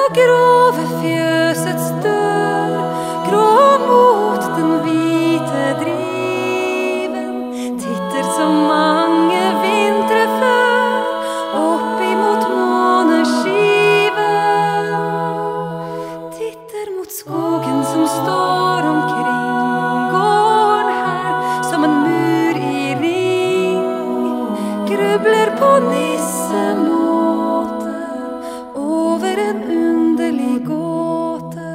grove fjøsets dør, grå mot den hvite driven, titter som mange vintre før, opp imot måneskiven. Titter mot skogen som står omkring, gården her som en mur i ring, grubler på nissemåte over en underlig gåte.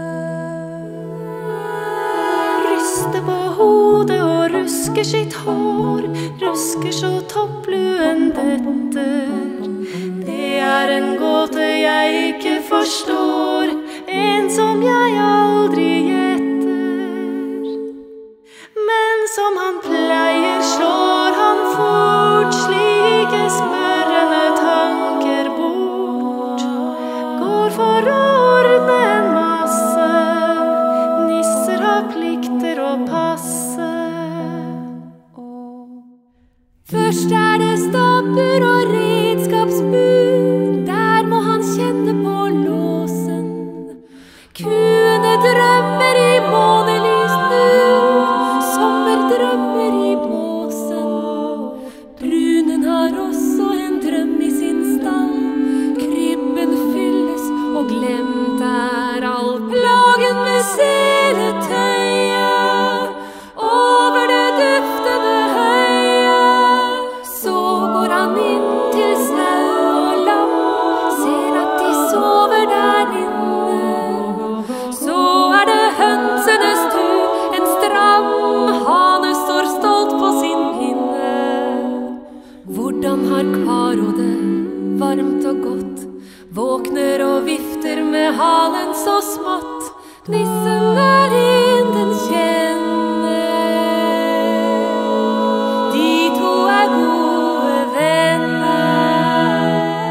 Ryster på hodet og rusker sitt hår, rusker så toppluen detter. Det er en gåte jeg ikke forstår, en som jeg aldri gjetter. Men som han pleier slår han fort slike spørrende tanker bort. Går for å ordne en masse, nisser har plikter å passe. Først er det stabur og redskapsbur, der må han kjenne på låsen. Kuene drømmer i månelys nu, sommerdrømmer i båsen. Brunen har også en drøm i sin stall, krybben fylles og glemt er all plagen med seletøyet. Over det duftende høyet, så går han inn til sau og lam, ser at de sover der inne. Så er det hønsenes tur, en stram hane står stolt på sin pinne. Hvordan har Karo det, varmt og godt, våkner og vifter med halen så smått. Nissen er inden kjenner, de to er gode venner.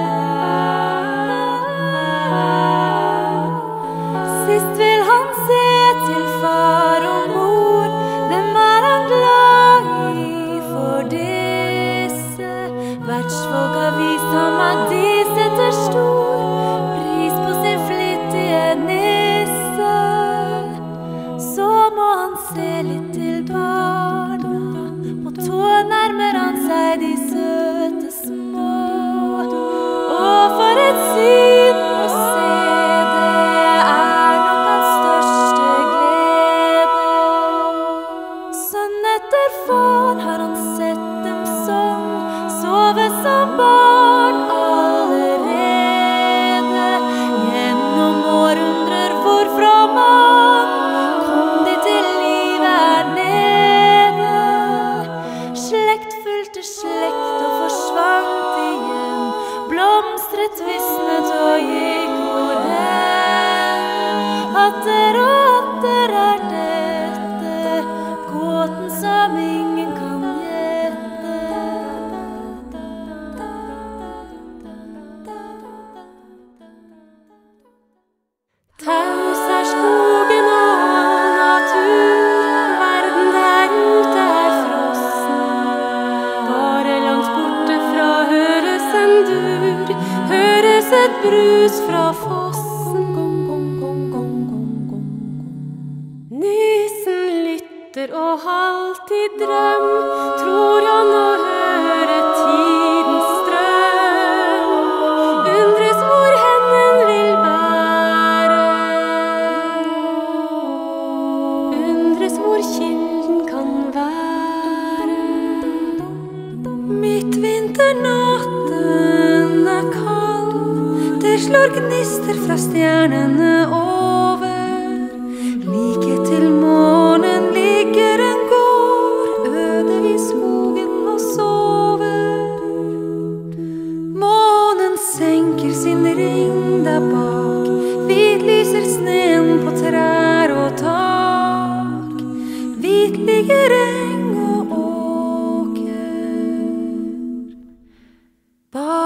Sist vil han se til far og mor, dem er han glad i for disse. Vertsfolk har vist ham at de setter stor pris på sin flittige nisse. Så må han se litt til barna, på tå nærmer han seg de søte små. Og for et syn å se, det er nok hans største glede. Sønn etter far har han sett dem sånn, sove som barn allerede. Gjennom århundrer hvorfra man kom de til livet her nede. Slekt fulgte slekt og forsvant igjen, blomstret, visnet og gikk hvor hen. Atter og atter er dette gåten som ingen kan gjette. Taus er skogen og natur, verden der ute er frossen. Bare langt borte fra høres en dur, høres et brus fra fossen. Nissen lytter og halvt i drøm, tror han å høre tidens strøm. Undres hvor hen den vil bære, undres hvor kilden kan være. Midtvinternatten er kald, det slår gnister fra stjernene over. Like til morgen ligger en gård øde i skogen og sover. Månen senker sin ring der bak, hvit lyser sneen på trær og tak. Hvit ligger eng og åker.